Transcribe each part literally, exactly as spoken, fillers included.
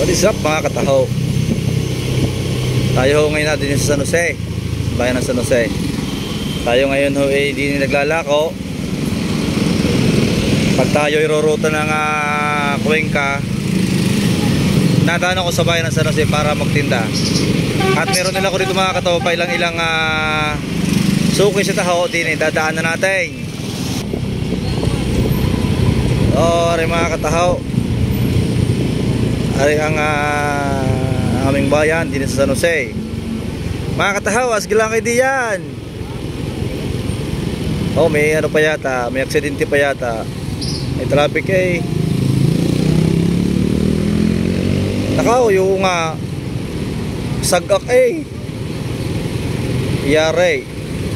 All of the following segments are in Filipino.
What is up mga kataho? Tayo ho ngayon natin sa San Jose, bayan ng San Jose. Tayo ngayon ho ay di naglalako. Pag tayo iruruta ng uh, Cuenca, nadaan ako sa bayan ng San Jose para magtinda. At meron nila ko dito mga kataho pa ilang ilang uh, suki sa taho. Din dadaan na natin. Oh, rin mga kataho, ay ang uh, aming bayan din sa San Jose. Mga katahawas, gilang kayo diyan. Oh, may ano pa yata, may aksidente pa yata. May traffic eh. Nakaw yung uh, sagak eh. Yare.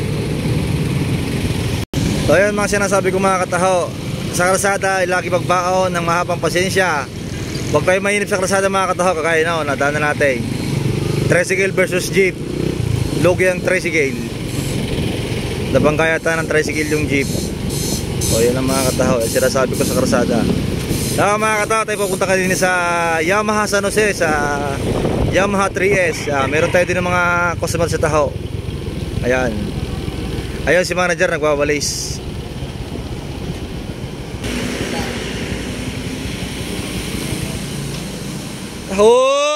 So yun mga sinasabi ko mga kataho, sa kalsada ay lagi magbaon ng mahabang pasensya. Huwag tayo mainip sa kalsada mga kataho, kagaya na o, nadaan na natin. Tricycle versus jeep. Logi ang tricycle. Nabanggayata ng tricycle yung jeep. O yun ang mga kataho, yung sinasabi ko sa kalsada. Saka mga kataho, tayo pupunta ka din sa Yamaha San Jose, sa Yamaha three S. uh, Meron tayo din ng mga customer sa taho. Ayan. Ayun si manager nagwawalis. Ho!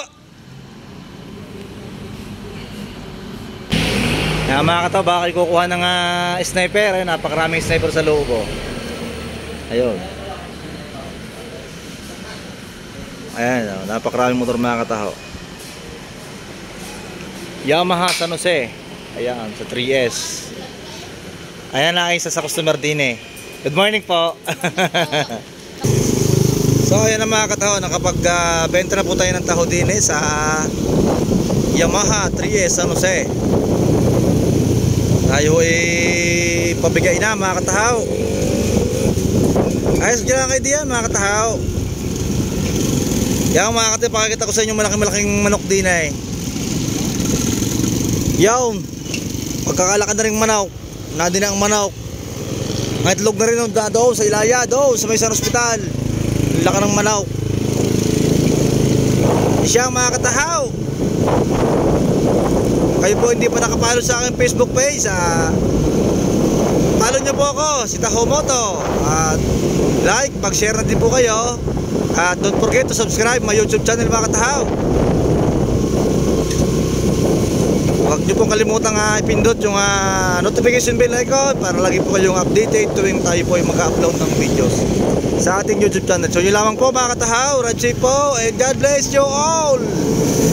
Na mga kataw, baka kukuha ng uh, sniper. Ayun, napakaraming sniper sa loob oh. Ayun. Ayan, oh, napakaraming motor mga kataw. Yamaha San Jose. Ayan, sa three S. Ayan na isa sa customer din eh. Good morning po. So ayan na mga kataho, nakapag-benta uh, na po tayo ng taho din eh, sa Yamaha three S San Jose. Tayo ay pabigay na mga kataho. Ayos dyan kayo diyan mga kataho. Yan mga kataho, pakikita ko sa inyo malaking malaking manok din eh. Yan, pagkakalakad na rin manok, nadi na ang manok. Ang itlog na rin doon sa Ilaya, doon sa may San Hospital. Laka ng manok. Siya mga katahaw, kayo po hindi pa nakapalo sa aking Facebook page, ah, follow nyo po ako, si Taho Moto. At like, pag-share na din po kayo. At don't forget to subscribe my YouTube channel mga katahaw. Huwag nyo pong kalimutang uh, ipindot yung uh, notification bell icon para lagi po kayong updated tuwing tayo po ay mag-upload ng videos sa ating YouTube channel. So yun lamang po mga katahaw, ride safe po and God bless you all.